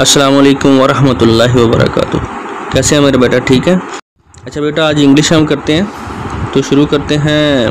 अस्सलाम वालेकुम वरहमतुल्लाहि वबरकातुह। कैसे हैं मेरे बेटा? ठीक है। अच्छा बेटा, आज इंग्लिश हम करते हैं, तो शुरू करते हैं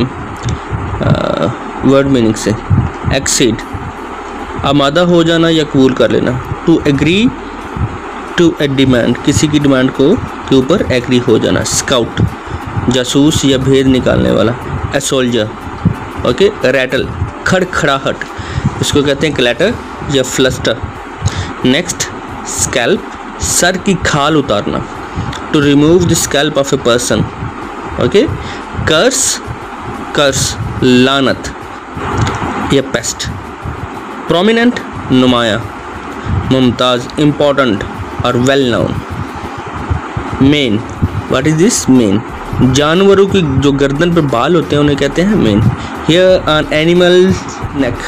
वर्ड मीनिंग से। एक्सीड, आमादा हो जाना या कबूल कर लेना। To agree to a demand, किसी की डिमांड को के ऊपर एग्री हो जाना। स्काउट, जासूस या भेद निकालने वाला। A soldier, okay. रैटल, खड़खड़ाहट, इसको कहते हैं क्लैटर या फ्लस्टर। नेक्स्ट, स्कैल्प, सर की खाल उतारना। To remove the scalp of a person, okay. Curse, curse, लानत या पेस्ट। प्रोमिनेंट, नुमाया, मुमताज़, इम्पोर्टेंट और well known. Mane, what is this? Mane, जानवरों की जो गर्दन पर बाल होते हैं उन्हें कहते हैं mane. Hair on animal neck.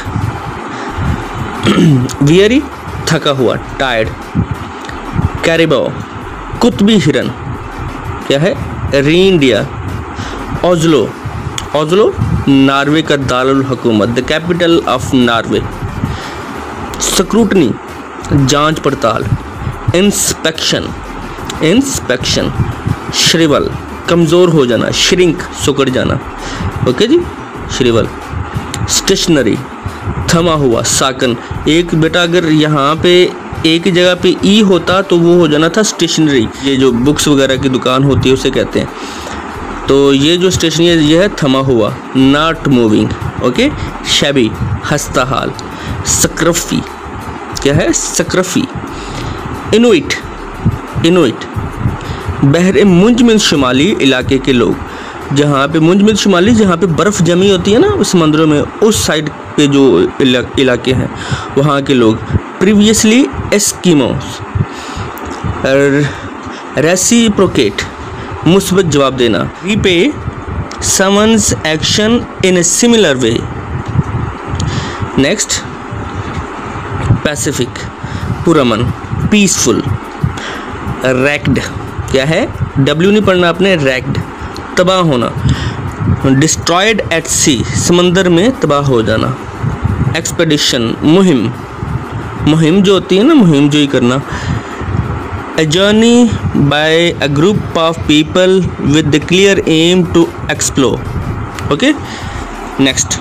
Weary, थका हुआ, टायर्ड। कैरिबो, कुतबी हिरन, क्या है? रेनडियर। ओस्लो, ओस्लो नॉर्वे का दारुल हुकूमत, the capital of Norway. Scrutiny, जांच पड़ताल। Inspection, inspection. श्रिवल, कमज़ोर हो जाना। श्रिंक, सुकड़ जाना, ओके जी, श्रिवल। स्टेशनरी, थमा हुआ, साकन। एक बेटा अगर यहाँ पे एक जगह पे ई होता तो वो हो जाना था स्टेशनरी। ये जो बुक्स वगैरह की दुकान होती है उसे कहते हैं। तो ये जो स्टेशनरी है ये है थमा हुआ, नॉट मूविंग, ओके। शैबी, हस्ता हाल। स्क्रफी, क्या है? स्क्रफी। इनुइट, इनुइट, बहरे मुंजमिल शुमाली इलाके के लोग। जहाँ पे मुंजमिल शुमाली, जहाँ पे बर्फ़ जमी होती है ना समंदरों में, उस साइड पे जो इलाके हैं वहाँ के लोग। Previously Eskimos. रेसिप्रोकेट, मुस्बत जवाब देना। Repay someone's action in a similar way. Next, pacific, पुरमन, पीसफुल। रैक्ड, क्या है? डब्ल्यू नहीं पढ़ना आपने, रैक्ड, तबाह होना। डिस्ट्रॉयड एट सी, समंदर में तबाह हो जाना। एक्सपेडिशन, मुहिम, मुहिम जो होती है ना, मुहिम जो ही करना। A journey by a group of people with the clear aim to explore, okay. Next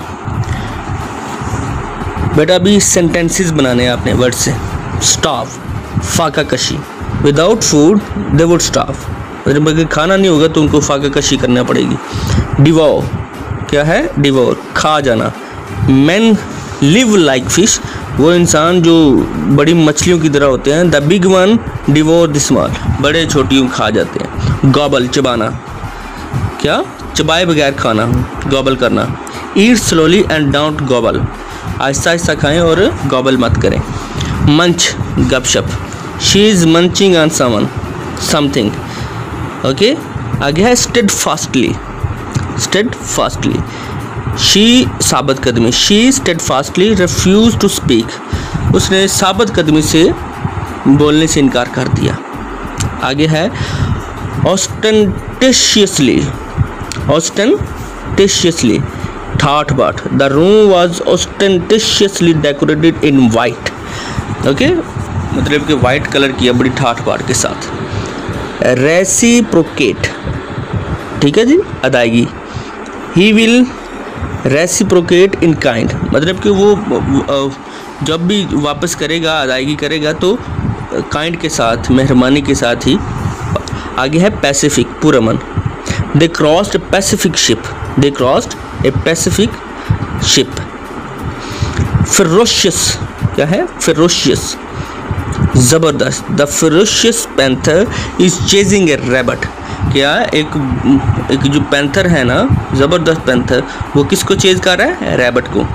बेटा, अभी सेंटेंसेस बनाने हैं आपने वर्ड से। स्टार्व, फाका कशी। Without food they would starve, अगर खाना नहीं होगा तो उनको फाका कशी करना पड़ेगी। डिवोर, क्या है? डिवोर, खा जाना। मैन लिव लाइक फिश, वो इंसान जो बड़ी मछलियों की तरह होते हैं। The big one devour the small, बड़े छोटियों खा जाते हैं। गॉबल, चबाना, क्या? चबाए बगैर खाना, गॉबल करना। Eat slowly and don't gobble, आहिस्ता आहिस्ता खाएं और गॉबल मत करें। मंच, गपशप। She is munching on someone, something, okay. आगे है स्टेडफास्टली, स्टेडफास्टली। शी, साबित कदमी। She steadfastly refuse to speak, उसने साबित कदमी से बोलने से इनकार कर दिया। आगे है ऑस्टेंटेशियसली, ऑस्टेंटेशियसली, ठाठ बाट। The room was ostentatiously decorated in white, okay, मतलब कि वाइट कलर किया बड़ी ठाठ बाट के साथ। रेसिप्रोकेट, ठीक है जी, अदायगी। He will reciprocate in kind, मतलब कि वो जब भी वापस करेगा, अदायगी करेगा तो काइंड के साथ, मेहरबानी के साथ ही। आगे है पैसिफिक, पुरमन। They crossed a pacific ship, they crossed a pacific ship. Ferocious, क्या है? फेरोशियस, ज़बरदस्त। The ferocious panther is chasing a rabbit, क्या? एक जो पैंथर है ना, ज़बरदस्त पैंथर, वो किसको चेज कर रहा है? रैबिट को।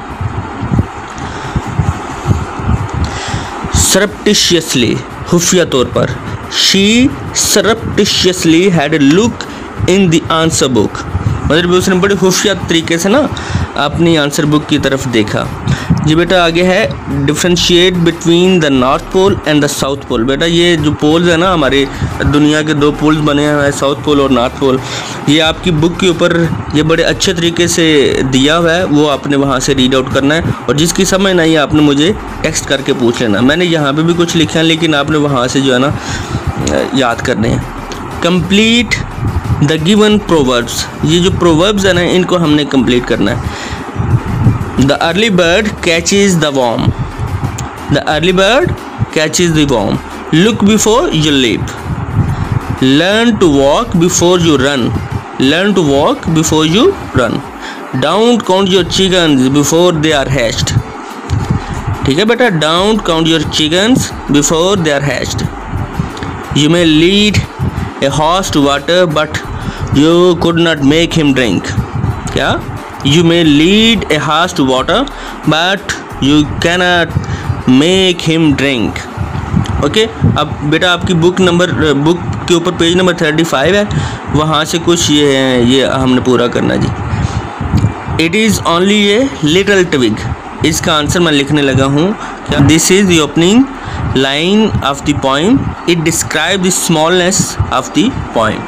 सरप्टिशियसली, खुफिया तौर पर। She surreptitiously had a look in the answer book, मतलब उसने बड़े खुफिया तरीके से ना अपनी आंसर बुक की तरफ देखा। जी बेटा आगे है differentiate between the north pole and the south pole. बेटा ये जो पोल्स है ना, हमारे दुनिया के 2 पोल्स बने हुए हैं, साउथ पोल और नॉर्थ पोल। ये आपकी बुक के ऊपर ये बड़े अच्छे तरीके से दिया हुआ है, वो आपने वहाँ से रीड आउट करना है, और जिसकी समझ नहीं है आपने मुझे टेक्स्ट करके पूछ लेना। मैंने यहाँ पे भी कुछ लिखा है, लेकिन आपने वहाँ से जो है ना याद करने हैं। कंप्लीट द गिवन प्रोवर्ब्स, ये जो प्रोवर्ब्स है ना इनको हमने कंप्लीट करना है। The early bird catches the worm. The early bird catches the worm. Look before you leap. Learn to walk before you run. Learn to walk before you run. Don't count your chickens before they are hatched. ठीक है बेटा, don't count your chickens before they are hatched. You may lead a horse to water, but you could not make him drink. क्या? You may lead a horse to water, but you cannot make him drink. Okay अब बेटा आपकी book के ऊपर page number 35 है, वहाँ से कुछ ये हमने पूरा करना जी। It is only a little twig. इसका आंसर मैं लिखने लगा हूँ। This is the opening line of the poem. It describes the smallness of the poem.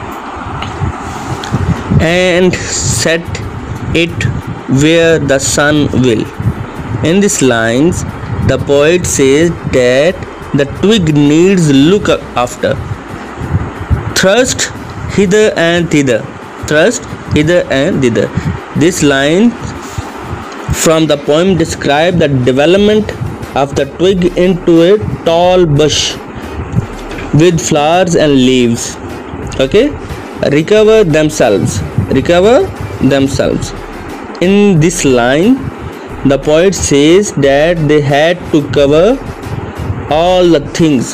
And set it where the sun will. In these lines, the poet says that the twig needs look after. Thrust hither and thither. Thrust hither and thither. This line from the poem describes the development of the twig into a tall bush with flowers and leaves. Okay? Recover themselves. Recover themselves. In this line, the poet says that they had to cover all the things,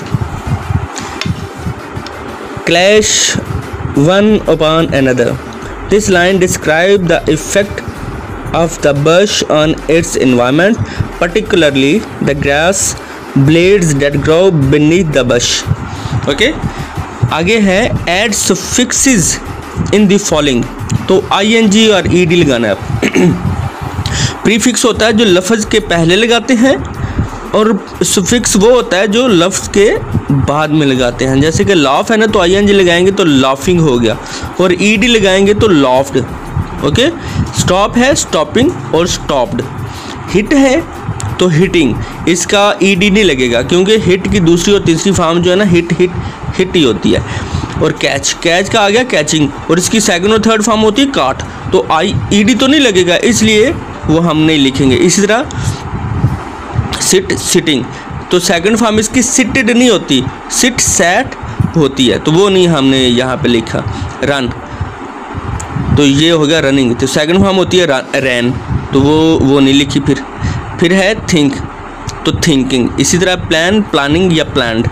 clash one upon another. This line describes the effect of the bush on its environment, particularly the grass blades that grow beneath the bush. Okay? आगे है add suffixes in the following. तो ing और ed लगाना है। Prefix होता है जो लफ्ज़ के पहले लगाते हैं, और सुफिक्स वो होता है जो लफ्ज़ के बाद में लगाते हैं। जैसे कि लाफ है ना, तो ing लगाएंगे तो लाफिंग हो गया, और ed लगाएंगे तो लॉफ्ड। ओके, स्टॉप है स्टॉपिंग और स्टॉप्ड। हिट है तो हिटिंग, इसका ed नहीं लगेगा, क्योंकि हिट की दूसरी और तीसरी फॉर्म जो है ना हिट ही होती है। और कैच का आ गया कैचिंग, और इसकी सेकंड और थर्ड फॉर्म होती है काट, तो ed तो नहीं लगेगा, इसलिए वो हम नहीं लिखेंगे। इसी तरह सिटिंग, तो सेकंड फॉर्म इसकी सिटेड नहीं होती, सिट सैट होती है, तो वो नहीं हमने यहाँ पे लिखा। रन, तो ये हो गया रनिंग, तो सेकंड फॉर्म होती है रैन, तो वो नहीं लिखी। फिर है थिंक, तो थिंकिंग। इसी तरह प्लान प्लानिंग या planned.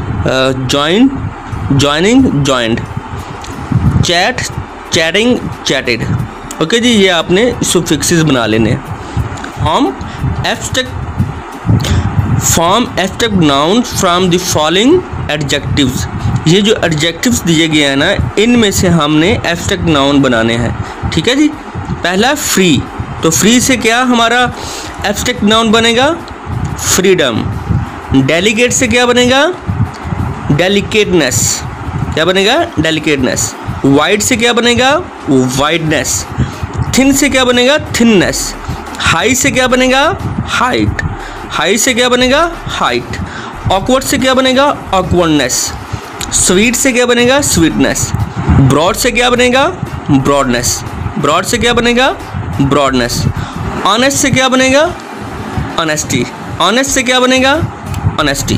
Joining joined. Chat chatting chatted. Okay जी, ये आपने सुफिक्सेस बना लेने हैं। Form abstract noun from the following adjectives. ये जो एडजेक्टिव्स दिए गए हैं ना, इनमें से हमने एब्स्ट्रैक्ट नाउन बनाने हैं। ठीक है जी। पहला फ्री, तो फ्री से क्या हमारा एब्स्ट्रैक्ट नाउन बनेगा? फ्रीडम। डेलीकेट से क्या बनेगा? डेलिकेटनेस। क्या बनेगा? डेलिकेटनेस। वाइड से क्या बनेगा? वाइडनेस। थिन से क्या बनेगा? थिननेस। हाई से क्या बनेगा? हाइट। हाई से क्या बनेगा? हाइट। ऑकवर्ड से क्या बनेगा? ऑकवर्डनेस। स्वीट से क्या बनेगा? स्वीटनेस। ब्रॉड से क्या बनेगा? ब्रॉडनेस। ब्रॉड से क्या बनेगा? ब्रॉडनेस। ऑनेस्ट से क्या बनेगा? ऑनेस्टी। ऑनेस्ट से क्या बनेगा? ऑनेस्टी।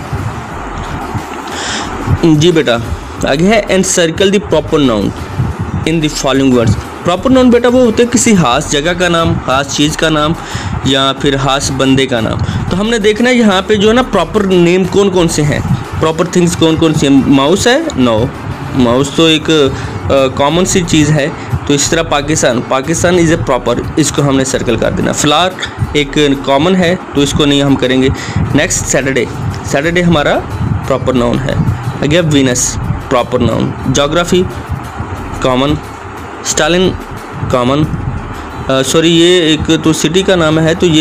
जी बेटा, आगे है and circle the proper noun in the following words. Proper noun बेटा वो होते हैं किसी खास जगह का नाम, खास चीज़ का नाम, या फिर खास बंदे का नाम। तो हमने देखना है यहाँ पे जो है ना प्रॉपर नेम कौन कौन से हैं, प्रॉपर थिंग्स कौन कौन सी हैं। माउस है? नो, माउस तो एक कॉमन सी चीज़ है। तो इस तरह पाकिस्तान इज़ ए प्रॉपर, इसको हमने सर्कल कर देना। फ्लावर एक कॉमन है, तो इसको नहीं हम करेंगे। नेक्स्ट सैटरडे हमारा प्रॉपर नाउन है। आगे Venus proper noun. Geography common. Stalin common. Sorry, ये एक तो सिटी का नाम है, तो ये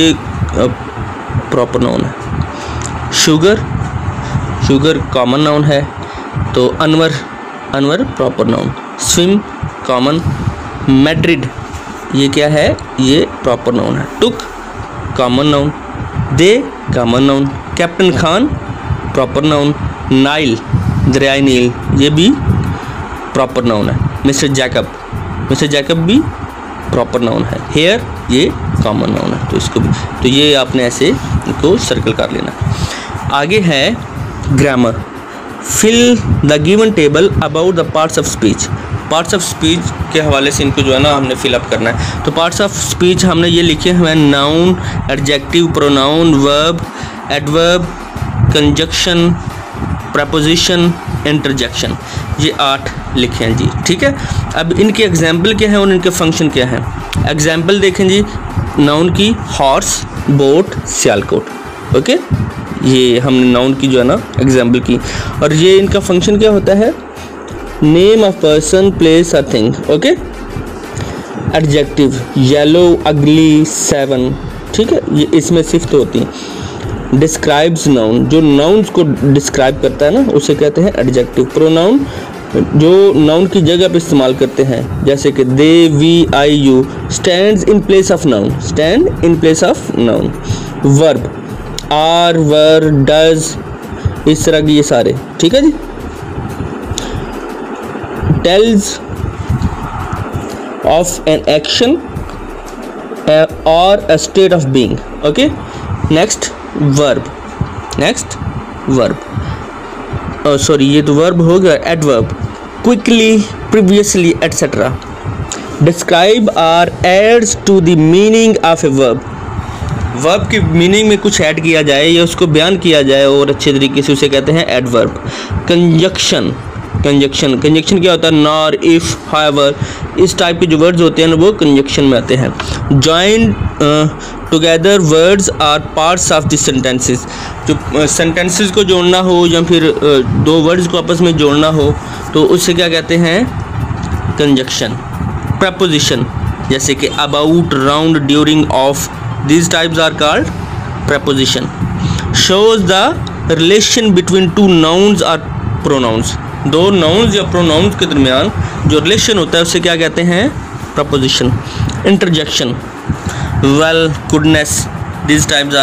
प्रॉपर नाउन है। शुगर, शुगर कॉमन नाउन है, तो Anwar, Anwar proper noun. Swim common. Madrid ये क्या है, ये प्रॉपर नाउन है। Tuck common noun. They common noun. Captain Khan proper noun. Nile दरियाई नील ये भी प्रॉपर नाउन है। मिस्टर जैकब, मिस्टर जैकब भी प्रॉपर नाउन है। हेयर ये कॉमन नाउन है, तो इसको भी, तो ये आपने ऐसे इनको सर्कल कर लेना। आगे है grammar. Fill the given table about the parts of speech. Parts of speech के हवाले से इनको जो है ना हमने फिलअप करना है। तो पार्ट्स ऑफ स्पीच हमने ये लिखे हुए हैं, noun, adjective, pronoun, verb, adverb, conjunction, preposition, interjection, ये 8 लिखे हैं जी। ठीक है, अब इनके एग्जाम्पल क्या हैं और इनके फंक्शन क्या हैं। एग्जाम्पल देखें जी, नाउन की हॉर्स, बोट, सियालकोट। ओके, ये हमने नाउन की जो है ना एग्जाम्पल की। और ये इनका फंक्शन क्या होता है, नेम ऑफ पर्सन, प्लेस और thing. Okay, adjective yellow, ugly, 7। ठीक है, ये इसमें सिफ्त होती हैं। डिस्क्राइब्स नाउन, जो नाउन्स को डिस्क्राइब करता है ना उसे कहते हैं एडजेक्टिव। प्रोनाउन जो नाउन की जगह पे इस्तेमाल करते हैं, जैसे कि they, we, I, you. Stands in place of noun, stand in place of noun. Verb are, were, does, इस तरह के ये सारे। ठीक है जी। टेल्स ऑफ एन एक्शन और a state of being. Okay, next verb, next verb, sorry ये तो वर्ब हो गया। Adverb quickly, previously, etcetera. Describe are adds to the meaning of a verb. Verb की मीनिंग में कुछ ऐड किया जाए या उसको बयान किया जाए और अच्छे तरीके से, उसे कहते हैं एडवर्ब। कंजक्शन, कंजक्शन, कंजक्शन क्या होता है, नॉर, इफ, हाउएवर, इस टाइप के जो वर्ड्स होते हैं ना वो कंजक्शन में आते हैं। Join together words are parts of the sentences. जो सेंटेंसेस को जोड़ना हो या फिर दो वर्ड्स को आपस में जोड़ना हो तो उससे क्या कहते हैं, कंजक्शन। प्रपोजिशन जैसे कि about, round, during, of, these types are called preposition. Shows the relation between two nouns or pronouns. दो nouns या pronouns के दरमियान जो relation होता है उसे क्या कहते हैं, preposition. Interjection, well, goodness, these types are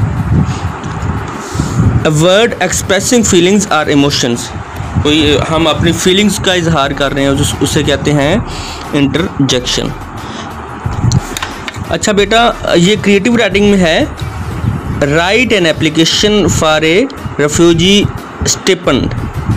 a word expressing feelings or emotions. कोई हम अपनी feelings का इजहार कर रहे हैं उसे कहते हैं interjection. अच्छा बेटा, ये क्रिएटिव राइटिंग में है, write an application for a refugee stipend.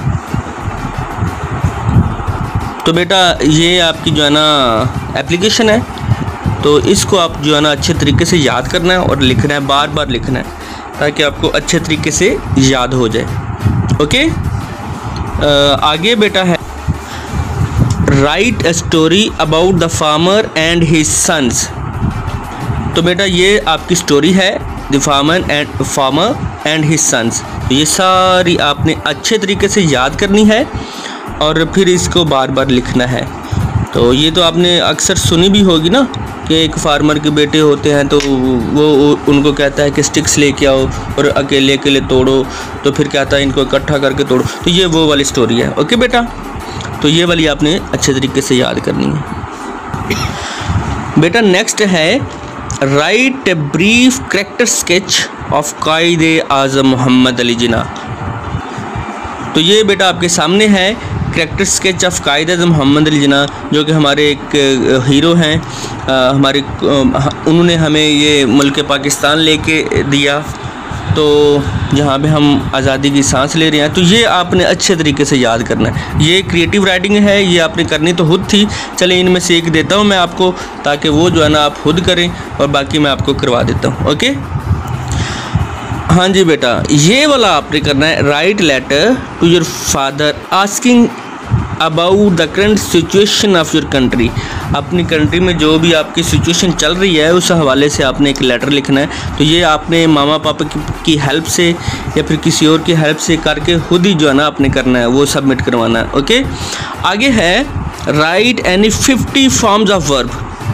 तो बेटा ये आपकी जो है ना एप्लीकेशन है, तो इसको आप जो है ना अच्छे तरीके से याद करना है और लिखना है, बार बार लिखना है ताकि आपको अच्छे तरीके से याद हो जाए। ओके, आगे बेटा है, write a story about the farmer and his sons. तो बेटा ये आपकी स्टोरी है, the farmer and his sons. तो ये सारी आपने अच्छे तरीके से याद करनी है और फिर इसको बार बार लिखना है। तो ये तो आपने अक्सर सुनी भी होगी ना कि एक फार्मर के बेटे होते हैं तो वो उनको कहता है कि स्टिक्स लेके आओ और अकेले अकेले तोड़ो, तो फिर कहता है इनको इकट्ठा करके तोड़ो। तो ये वो वाली स्टोरी है। ओके बेटा, तो ये वाली आपने अच्छे तरीके से याद करनी है। बेटा नेक्स्ट है, write a brief character sketch of Quaid Azam Mohammad Ali Jinnah. तो ये बेटा आपके सामने है character sketch of Quaid Azam Mohammad Ali Jinnah, जो कि हमारे एक हीरो हैं, हमारे उन्होंने हमें ये मुल्क पाकिस्तान लेके दिया, तो जहाँ पे हम आज़ादी की सांस ले रहे हैं। तो ये आपने अच्छे तरीके से याद करना है। ये क्रिएटिव राइटिंग है, ये आपने करनी तो खुद थी। चलिए इनमें से एक देता हूँ मैं आपको, ताकि वो जो है ना आप खुद करें और बाकी मैं आपको करवा देता हूँ। ओके, हाँ जी बेटा, ये वाला आपने करना है, write letter to your father asking about the current situation of your country. अपनी कंट्री में जो भी आपकी सिचुएशन चल रही है उस हवाले से आपने एक लेटर लिखना है। तो ये आपने मामा पापा की हेल्प से या फिर किसी और की हेल्प से करके खुद ही जो है ना आपने करना है, वो सबमिट करवाना है। ओके, आगे है, write any 50 forms of verb.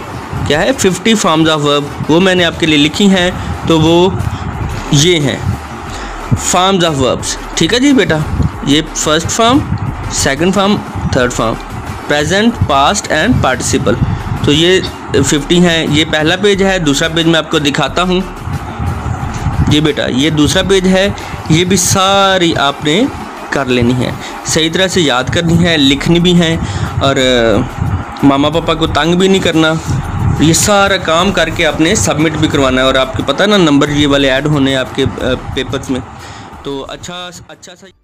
क्या है 50 फॉर्म्स ऑफ वर्ब, वो मैंने आपके लिए लिखी हैं। तो वो ये हैं फॉर्म्स ऑफ वर्ब्स, ठीक है जी बेटा। ये first form, second form, third form, present, past and participle. तो ये 50 हैं। ये पहला पेज है। दूसरा पेज मैं आपको दिखाता हूँ। जी बेटा, ये दूसरा पेज है। ये भी सारी आपने कर लेनी है, सही तरह से याद करनी है, लिखनी भी है, और मामा पापा को तंग भी नहीं करना। ये सारा काम करके आपने सबमिट भी करवाना है। और आपको पता है ना, नंबर ये वाले ऐड होने हैं आपके पेपर्स में। तो अच्छा सा